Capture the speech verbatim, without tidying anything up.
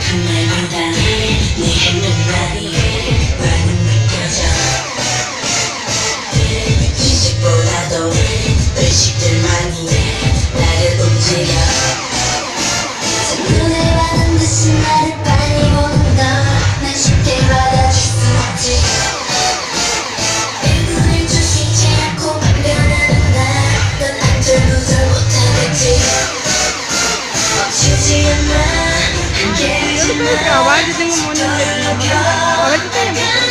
말보다 네 행동만이 많이 느껴져. 지식보다도 의식들만이 나를 움직여. 눈에 반한 듯이 나를 빤히 본다. 난 쉽게 받아줄 수 없지. 일부를 주시지 않고 변하는 나. 넌 안절부절 못하겠지. 멈추지 않아. 함께하지 마. Awal dia tengok monitor. Awal tu kan